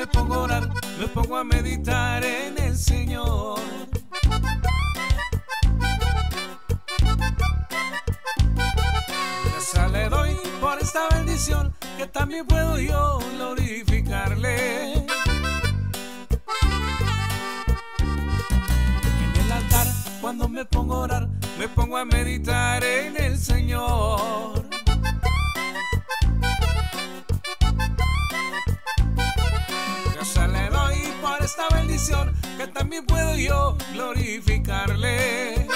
me pongo a orar, me pongo a meditar en el Señor. Gracias le doy por esta bendición, que también puedo yo glorificarle. En el altar, cuando me pongo a orar, me pongo a meditar en el Señor. Gracias le doy por esta bendición, que también puedo yo glorificarle.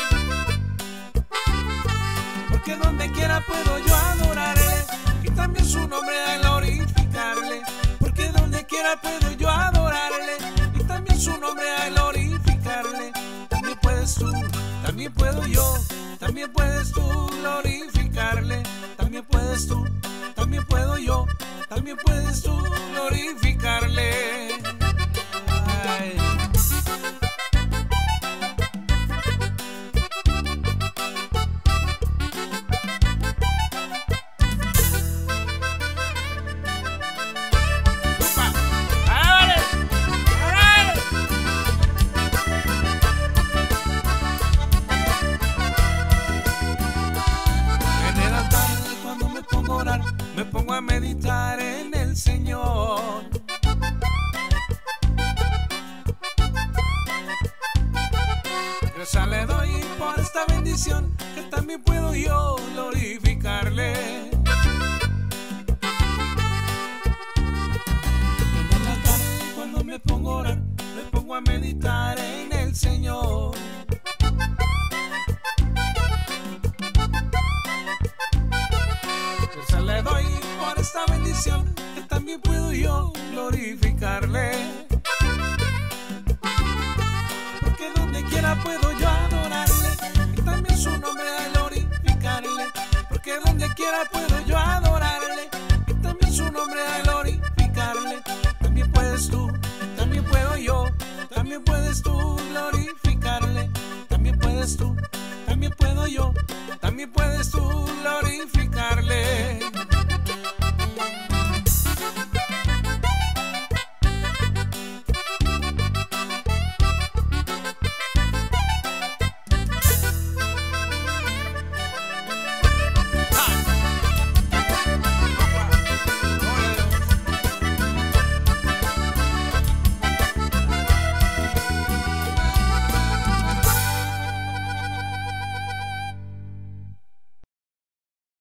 Porque donde quiera puedo yo adorarle y también su nombre a glorificarle. Porque donde quiera puedo yo adorarle y también su nombre a glorificarle. También puedes tú, también puedo yo, también puedes tú glorificarle. También puedes tú, también puedo yo, también puedes tú glorificarle. Ay. Me pongo a meditar en el Señor. Gracias le doy por esta bendición, que también puedo yo glorificarle. En el altar, cuando me pongo a orar, me pongo a meditar en el Señor. Le doy por esta bendición, que también puedo yo glorificarle. Porque donde quiera puedo yo adorarle y también su nombre a glorificarle. Porque donde quiera puedo yo